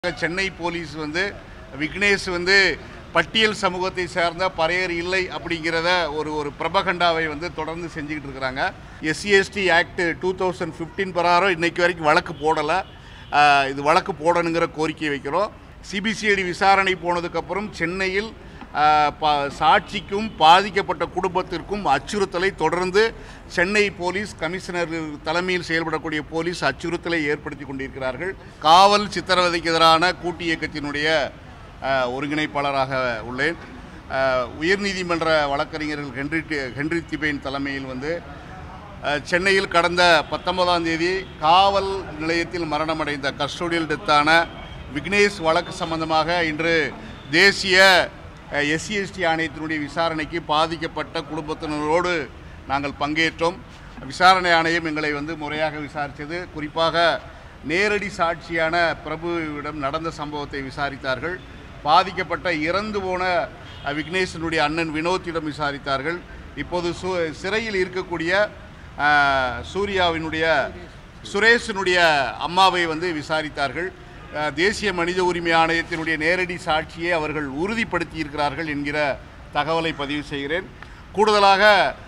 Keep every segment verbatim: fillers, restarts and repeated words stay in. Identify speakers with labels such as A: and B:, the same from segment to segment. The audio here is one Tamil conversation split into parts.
A: சென்னை போலீஸ் வந்து விக்னேஷ் வந்து பட்டியல் சமூகத்தை சார்ந்த பறையர் இல்லை அப்படிங்கிறத ஒரு ஒரு பிரபகண்டாவை வந்து தொடர்ந்து செஞ்சுக்கிட்டு இருக்கிறாங்க. SC ST act two thousand fifteen பிரகாரம் இன்னைக்கு வரைக்கும் வழக்கு போடலை. இது வழக்கு போடணுங்கிற கோரிக்கை வைக்கிறோம். சிபிசிஐடி விசாரணை போனதுக்கப்புறம் சென்னையில் சாட்சிக்கும் பாதிக்கப்பட்ட குடும்பத்திற்கும் அச்சுறுத்தலை தொடர்ந்து சென்னை போலீஸ் கமிஷனர் தலைமையில் செயல்படக்கூடிய போலீஸ் அச்சுறுத்தலை ஏற்படுத்தி கொண்டிருக்கிறார்கள். காவல் சித்திரவதைக்கு எதிரான கூட்டு இயக்கத்தினுடைய ஒருங்கிணைப்பாளராக உள்ளேன். உயர்நீதிமன்ற வழக்கறிஞர்கள் ஹென்றி ஹென்றி திபேன் தலைமையில் வந்து சென்னையில் கடந்த பத்தொன்பதாம் தேதி காவல் நிலையத்தில் மரணமடைந்த கஸ்டோடியல் டெத்தான விக்னேஷ் வழக்கு சம்பந்தமாக இன்று தேசிய எஸ்சிஎஸ்டி ஆணையத்தினுடைய விசாரணைக்கு பாதிக்கப்பட்ட குடும்பத்தினரோடு நாங்கள் பங்கேற்றோம். விசாரணை ஆணையம் எங்களை வந்து முறையாக விசாரித்தது. குறிப்பாக நேரடி சாட்சியான பிரபுவிடம் நடந்த சம்பவத்தை விசாரித்தார்கள். பாதிக்கப்பட்ட இறந்து போன விக்னேஷனுடைய அண்ணன் வினோத்திடம் விசாரித்தார்கள். இப்போது சு சிறையில் இருக்கக்கூடிய சூர்யாவினுடைய சுரேஷனுடைய அம்மாவை வந்து விசாரித்தார்கள். தேசிய மனித உரிமை ஆணையத்தினுடைய நேரடி சாட்சியை அவர்கள் உறுதிப்படுத்தி இருக்கிறார்கள் என்கிற தகவலை பதிவு செய்கிறேன். கூடுதலாக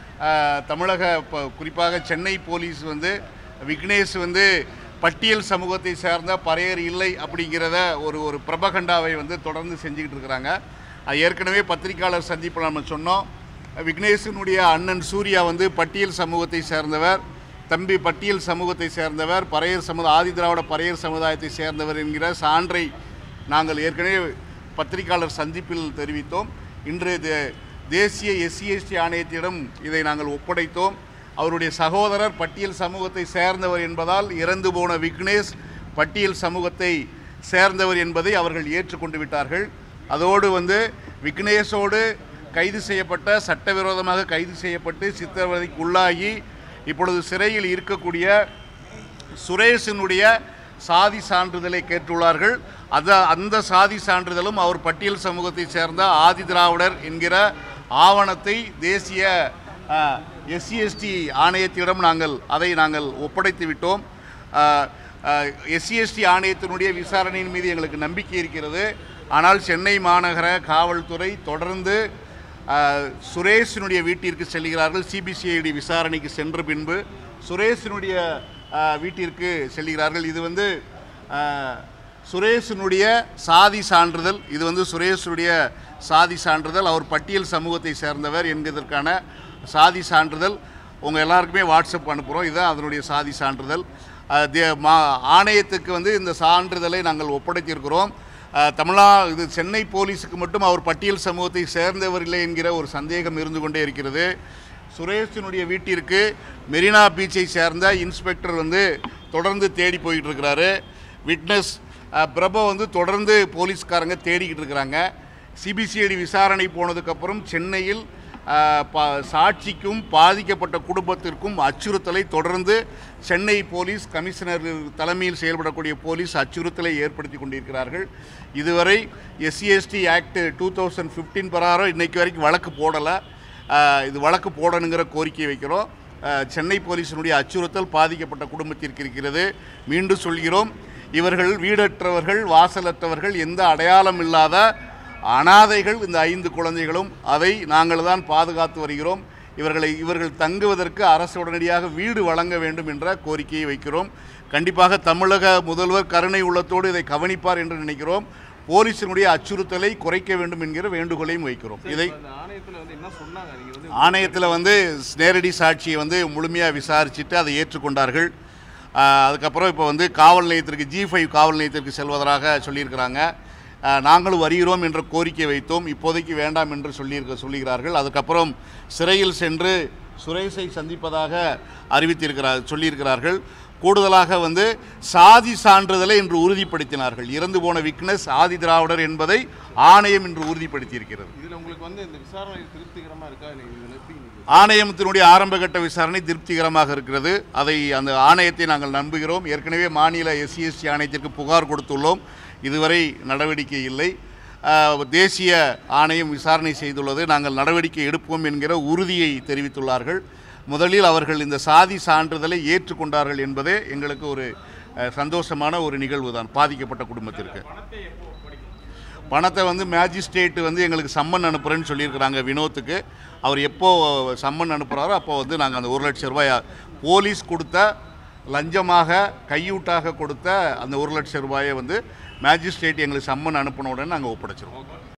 A: தமிழக குறிப்பாக சென்னை போலீஸ் வந்து விக்னேஷ் வந்து பட்டியல் சமூகத்தை சார்ந்த பறையர் இல்லை அப்படிங்கிறத ஒரு ஒரு பிரபகண்டாவை வந்து தொடர்ந்து செஞ்சுக்கிட்டு இருக்கிறாங்க. ஏற்கனவே பத்திரிகையாளர் சந்திப்பில் நம்ம சொன்னோம். விக்னேஷனுடைய அண்ணன் சூர்யா வந்து பட்டியல் சமூகத்தை சேர்ந்தவர், தம்பி பட்டியல் சமூகத்தை சேர்ந்தவர், பறையர் சமுதாய ஆதி திராவிட பறையர் சமுதாயத்தை சேர்ந்தவர் என்கிற சான்றை நாங்கள் ஏற்கனவே பத்திரிகையாளர் சந்திப்பில் தெரிவித்தோம். இன்று தேசிய எஸ்சிஎஸ்டி ஆணையத்திடம் இதை நாங்கள் ஒப்படைத்தோம். அவருடைய சகோதரர் பட்டியல் சமூகத்தை சேர்ந்தவர் என்பதால் இறந்து போன விக்னேஷ் பட்டியல் சமூகத்தை சேர்ந்தவர் என்பதை அவர்கள் ஏற்றுக்கொண்டு விட்டார்கள். அதோடு வந்து விக்னேஷோடு கைது செய்யப்பட்ட சட்டவிரோதமாக கைது செய்யப்பட்டு சித்திரவதைக்கு உள்ளாகி இப்பொழுது சிறையில் இருக்கக்கூடிய சுரேஷனுடைய சாதி சான்றிதழை கேட்டுள்ளார்கள். அத அந்த சாதி சான்றிதழும் அவர் பட்டியல் சமூகத்தை சேர்ந்த ஆதி திராவிடர் என்கிற ஆவணத்தை தேசிய எஸ்சிஎஸ்டி ஆணையத்திடம் நாங்கள் அதை நாங்கள் ஒப்படைத்து விட்டோம். எஸ்சிஎஸ்டி ஆணையத்தினுடைய விசாரணையின் மீது எங்களுக்கு நம்பிக்கை இருக்கிறது. ஆனால் சென்னை மாநகர காவல்துறை தொடர்ந்து சுரேஷனுடைய வீட்டிற்கு செல்கிறார்கள். சிபிசிஐடி விசாரணைக்கு சென்ற பின்பு சுரேஷனுடைய வீட்டிற்கு செல்கிறார்கள். இது வந்து சுரேஷனுடைய சாதி சான்றிதழ் இது வந்து சுரேஷனுடைய சாதி சான்றிதழ் அவர் பட்டியல் சமூகத்தை சேர்ந்தவர் என்கிறதற்கான சாதி சான்றிதழ் உங்கள் எல்லாருக்குமே வாட்ஸ்அப் அனுப்புகிறோம். இதுதான் அதனுடைய சாதி சான்றிதழ். மா ஆணையத்துக்கு வந்து இந்த சான்றிதழை நாங்கள் ஒப்படைத்திருக்கிறோம். தமிழா இது சென்னை போலீஸுக்கு மட்டும் அவர் பட்டியல் சமூகத்தை சேர்ந்தவர் இல்லை என்கிற ஒரு சந்தேகம் இருந்து கொண்டே இருக்கிறது. சுரேஷனுடைய வீட்டிற்கு மெரினா பீச்சை சேர்ந்த இன்ஸ்பெக்டர் வந்து தொடர்ந்து தேடி போய்கிட்டு இருக்கிறாரு. விட்னஸ் பிரபு வந்து தொடர்ந்து போலீஸ்காரங்க தேடிக்கிட்டு இருக்கிறாங்க. சிபிசிஐடி விசாரணை போனதுக்கப்புறம் சென்னையில் சாட்சிக்கும் பாதிக்கப்பட்ட குடும்பத்திற்கும் அச்சுறுத்தலை தொடர்ந்து சென்னை போலீஸ் கமிஷனர் தலைமையில் செயல்படக்கூடிய போலீஸ் அச்சுறுத்தலை ஏற்படுத்தி கொண்டிருக்கிறார்கள். இதுவரை SC ST act two thousand fifteen பிரகாரம் இன்னைக்கு வரைக்கும் வழக்கு போடலை. இது வழக்கு போடணுங்கிற கோரிக்கை வைக்கிறோம். சென்னை போலீஸினுடைய அச்சுறுத்தல் பாதிக்கப்பட்ட குடும்பத்திற்கு இருக்கிறது. மீண்டும் சொல்கிறோம், இவர்கள் வீடற்றவர்கள், வாசலற்றவர்கள், எந்த அடையாளம் இல்லாத அனாதைகள் இந்த ஐந்து குழந்தைகளும். அதை நாங்கள் தான் பாதுகாத்து வருகிறோம். இவர்களை இவர்கள் தங்குவதற்கு அரசு உடனடியாக வீடு வழங்க வேண்டும் என்ற கோரிக்கையை வைக்கிறோம். கண்டிப்பாக தமிழக முதல்வர் கருணை உள்ளத்தோடு இதை கவனிப்பார் என்று நினைக்கிறோம். போலீசினுடைய அச்சுறுத்தலை குறைக்க வேண்டும் என்கிற வேண்டுகோளையும் வைக்கிறோம். இதை ஆணையத்தில் வந்து நேரடி சாட்சியை வந்து முழுமையாக விசாரிச்சுட்டு அதை ஏற்றுக்கொண்டார்கள். அதுக்கப்புறம் இப்போ வந்து காவல் நிலையத்திற்கு ஜி ஃபைவ் காவல் நிலையத்திற்கு செல்வதாக சொல்லியிருக்கிறாங்க. நாங்களும் வருகிறோம் என்ற கோரிக்கை வைத்தோம். இப்போதைக்கு வேண்டாம் என்று சொல்லியிருக்க சொல்லுகிறார்கள். அதுக்கப்புறம் சிறையில் சென்று சுரேஷை சந்திப்பதாக அறிவித்திருக்கிறார் சொல்லியிருக்கிறார்கள். கூடுதலாக வந்து சாதி சான்றிதழை இன்று உறுதிப்படுத்தினார்கள். இறந்து போன விக்னேஷ் ஆதி திராவிடர் என்பதை ஆணையம் இன்று உறுதிப்படுத்தியிருக்கிறது. இதில் உங்களுக்கு வந்து இந்த விசாரணை திருப்திகரமாக இருக்கா? ஆணையத்தினுடைய ஆரம்பகட்ட விசாரணை திருப்திகரமாக இருக்கிறது. அதை அந்த ஆணையத்தை நாங்கள் நம்புகிறோம். ஏற்கனவே மாநில எஸ்சிஎஸ்டி ஆணையத்திற்கு புகார் கொடுத்துள்ளோம். இதுவரை நடவடிக்கை இல்லை. தேசிய ஆணையம் விசாரணை செய்துள்ளது. நாங்கள் நடவடிக்கை எடுப்போம் என்கிற உறுதியை தெரிவித்துள்ளார்கள். முதலில் அவர்கள் இந்த சாதி சான்றிதழை ஏற்றுக்கொண்டார்கள் என்பதே எங்களுக்கு ஒரு சந்தோஷமான ஒரு நிகழ்வு தான் பாதிக்கப்பட்ட குடும்பத்திற்கு. பணத்தை வந்து மேஜிஸ்ட்ரேட் வந்து எங்களுக்கு சம்மன் அனுப்புகிறேன்னு சொல்லியிருக்கிறாங்க வினோத்துக்கு. அவர் எப்போ சம்மன் அனுப்புகிறாரோ அப்போ வந்து நாங்கள் அந்த ஒரு லட்சம் ரூபாய் போலீஸ் கொடுத்த லஞ்சமாக கையூட்டாக கொடுத்த அந்த ஒரு லட்சம் ரூபாயை வந்து மேஜிஸ்ட்ரேட் எங்களுக்கு சம்மன் அனுப்பின உடனே நாங்கள் ஒப்படைச்சிருவோம்.